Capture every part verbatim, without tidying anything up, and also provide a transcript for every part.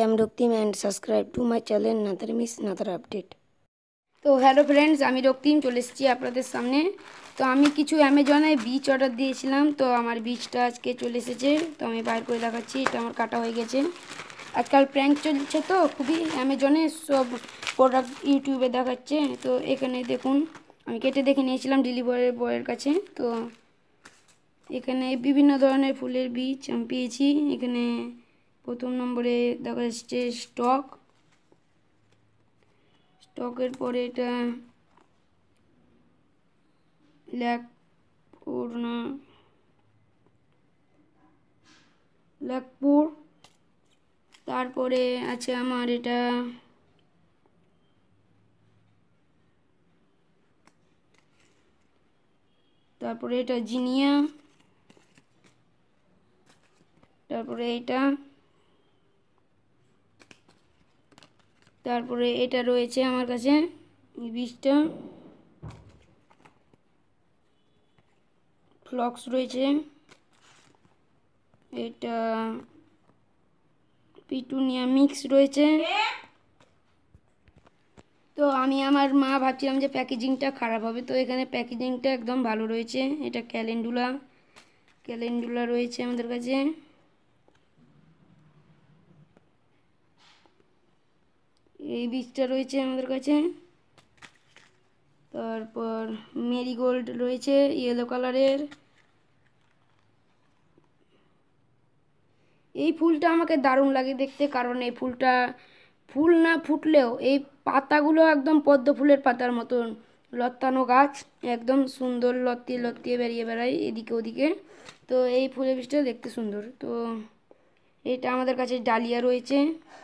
am Ruktim and subscribe to my channel another miss another update. তো hello friends, আমি রক্তিম চলে এসেছি আপনাদের সামনে। তো আমি কিছু অ্যামাজনে বীজ অর্ডার দিয়েছিলাম, তো আমার বীজটা আজকে চলে এসেছে। তো আমি বাইর করে দেখাচ্ছি, এটা আমার কাটা হয়ে গেছে। আজকাল প্র্যাঙ্ক চলছে তো খুবই, অ্যামাজনে সব প্রোডাক্ট ইউটিউবে দেখাচ্ছে। তো এখানে দেখুন, আমি কেটে দেখে নিয়েছিলাম ডেলিভারি বয়ের কাছে। তো এখানে বিভিন্ন ধরনের ফুলের বীজ আমি পেয়েছি। এখানে প্রথম নম্বরে দেখা যাচ্ছে স্টক স্টকের পরে এটা ল্যাকপুর না ল্যাকপুর তারপরে আছে আমার এটা তারপরে এটা জিনিয়া, তারপরে এটা, তারপরে এটা রয়েছে আমার কাছে এই বীজটা ফ্লক্স রয়েছে, এটা পিটুনিয়া মিক্স রয়েছে। তো আমি আমার মা ভাবছিলাম যে প্যাকেজিংটা খারাপ হবে, তো এখানে প্যাকেজিংটা একদম ভালো রয়েছে। এটা ক্যালেন্ডুলা ক্যালেন্ডুলা রয়েছে আমাদের কাছে। এই বীজটা রয়েছে আমাদের কাছে। তারপর মেরিগোল্ড রয়েছে ইয়েলো কালারের। এই ফুলটা আমাকে দারুণ লাগে দেখতে, কারণ এই ফুলটা ফুল না ফুটলেও এই পাতাগুলো একদম পদ্ম ফুলের পাতার মতন লতানো গাছ, একদম সুন্দর লতিয়ে লতিয়ে বেরিয়ে বেড়ায় এদিকে ওদিকে। তো এই ফুলের বীজটা দেখতে সুন্দর। তো এটা আমাদের কাছে ডালিয়া রয়েছে,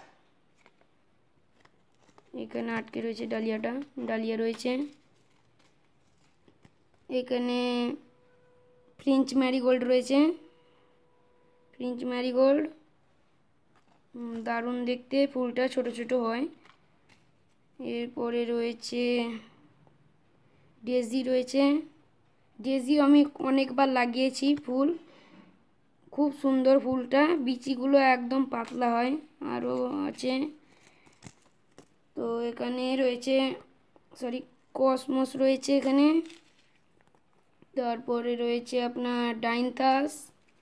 এখানে আটকে রয়েছে ডালিয়াটা ডালিয়া রয়েছে। এখানে ফ্রেঞ্চ ম্যারিগোল্ড রয়েছে, ফ্রেঞ্চ ম্যারিগোল্ড দারুণ দেখতে, ফুলটা ছোট ছোট হয়। এরপরে রয়েছে ডেজি রয়েছে। ডেজি আমি অনেকবার লাগিয়েছি, ফুল খুব সুন্দর, ফুলটা বিচিগুলো একদম পাতলা হয়। আরও আছে, তো এখানে রয়েছে সরি কসমস রয়েছে এখানে। তারপরে রয়েছে আপনার ডাইনথাস,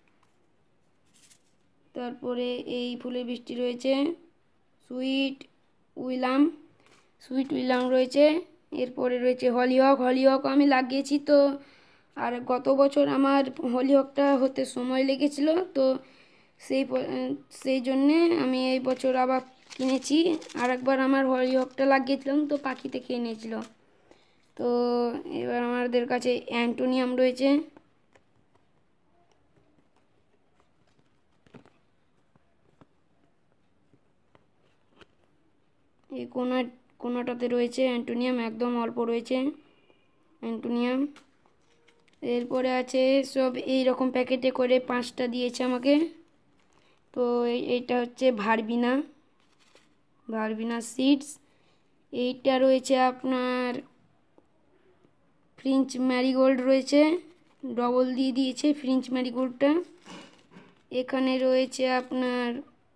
তারপরে এই ফুলের বৃষ্টি রয়েছে সুইট উইলাম সুইট উইলাম রয়েছে। এরপরে রয়েছে হলিহক হলিহক আমি লাগিয়েছি, তো আর গত বছর আমার হলিহকটা হতে সময় লেগেছিল, তো সেই সেই জন্যে আমি এই বছর আবার কিনেছি। আর একবার আমার হলিহকটা লাগিয়েছিলাম, তো পাখিতে খেয়ে নিয়েছিল। তো এবার আমাদের কাছে অ্যান্টোনিয়াম রয়েছে। এই কোনা কোনাটাতে রয়েছে অ্যান্টোনিয়াম, একদম অল্প রয়েছে অ্যান্টোনিয়াম। এরপরে আছে সব এই রকম প্যাকেটে করে পাঁচটা দিয়েছে আমাকে। তো এইটা হচ্ছে ভারবিনা ভারবিনা সিডস। এইটা রয়েছে আপনার ফ্রেঞ্চ ম্যারিগোল্ড রয়েছে, ডবল দিয়ে দিয়েছে ফ্রেঞ্চ ম্যারিগোল্ডটা। এখানে রয়েছে আপনার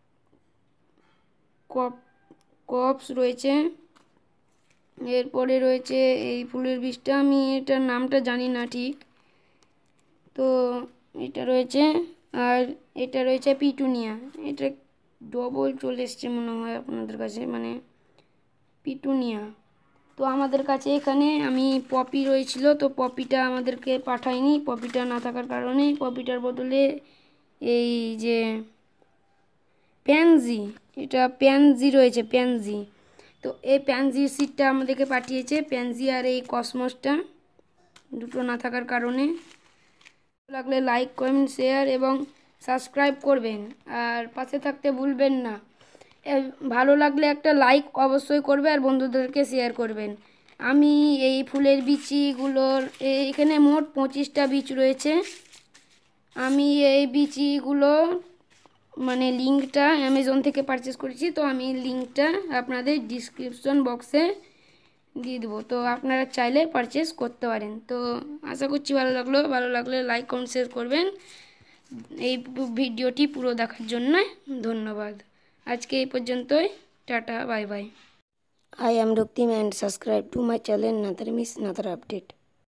কপ কপস রয়েছে। এরপরে রয়েছে এই ফুলের বীজটা, আমি এটার নামটা জানি না ঠিক। তো এটা রয়েছে, আর এটা রয়েছে পিটুনিয়া। এটা ডবল চলে এসছে মনে হয় আপনাদের কাছে, মানে পিটুনিয়া। তো আমাদের কাছে এখানে আমি পপি রয়েছিল, তো পপিটা আমাদেরকে পাঠায়নি, পপিটা না থাকার কারণে পপিটার বদলে এই যে প্যানজি, এটা প্যানজি রয়েছে প্যানজি। তো এই প্যানজির সিডটা আমাদেরকে পাঠিয়েছে, প্যানজি আর এই কসমসটা দুটো না থাকার কারণে। লাগলে লাইক কমেন্ট শেয়ার এবং সাবস্ক্রাইব করবেন, আর পাশে থাকতে ভুলবেন না। ভালো লাগলে একটা লাইক অবশ্যই করবে আর বন্ধুদেরকে শেয়ার করবেন। আমি এই ফুলের বিচিগুলোর এখানে মোট পঁচিশটা বীজ রয়েছে। আমি এই বিচিগুলো মানে লিঙ্কটা অ্যামাজন থেকে পারচেস করেছি, তো আমি লিঙ্কটা আপনাদের ডিসক্রিপশন বক্সে দিয়ে দেবো, তো আপনারা চাইলে পারচেস করতে পারেন। তো আশা করছি ভালো লাগলো, ভালো লাগলে লাইক কমেন্ট শেয়ার করবেন। এই ভিডিওটি পুরো দেখার জন্য ধন্যবাদ। আজকে এই পর্যন্তই, tata, bye bye. I am Ruktim and subscribe to my channel Natara Miss Natara Update.